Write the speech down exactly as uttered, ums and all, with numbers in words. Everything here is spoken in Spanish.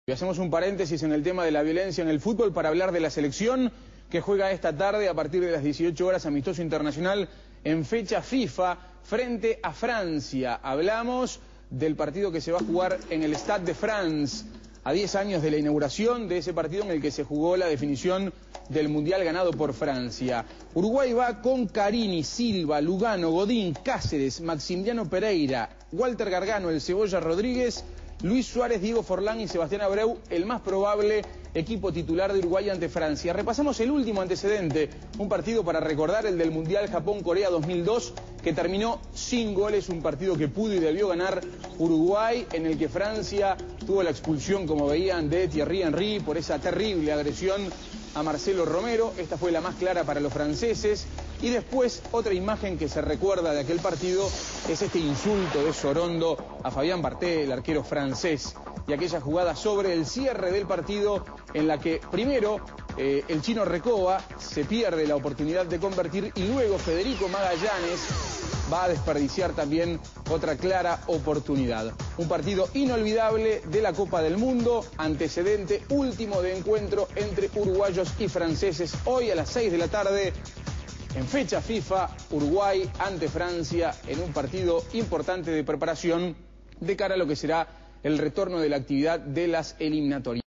Y hacemos un paréntesis en el tema de la violencia en el fútbol para hablar de la selección que juega esta tarde a partir de las dieciocho horas amistoso internacional en fecha FIFA frente a Francia. Hablamos del partido que se va a jugar en el Stade de France a diez años de la inauguración de ese partido en el que se jugó la definición del Mundial ganado por Francia. Uruguay va con Carini, Silva, Lugano, Godín, Cáceres, Maximiliano Pereira, Walter Gargano, el Cebolla Rodríguez, Luis Suárez, Diego Forlán y Sebastián Abreu, el más probable equipo titular de Uruguay ante Francia. Repasamos el último antecedente, un partido para recordar, el del Mundial Japón-Corea dos mil dos, que terminó sin goles, un partido que pudo y debió ganar Uruguay, en el que Francia tuvo la expulsión, como veían, de Thierry Henry por esa terrible agresión a Marcelo Romero. Esta fue la más clara para los franceses. Y después, otra imagen que se recuerda de aquel partido es este insulto de Sorondo a Fabián Barthez, el arquero francés, y aquella jugada sobre el cierre del partido en la que primero eh, el chino Recoba se pierde la oportunidad de convertir y luego Federico Magallanes va a desperdiciar también otra clara oportunidad. Un partido inolvidable de la Copa del Mundo, antecedente último de encuentro entre uruguayos y franceses, hoy a las seis de la tarde. En fecha FIFA, Uruguay ante Francia en un partido importante de preparación de cara a lo que será el retorno de la actividad de las eliminatorias.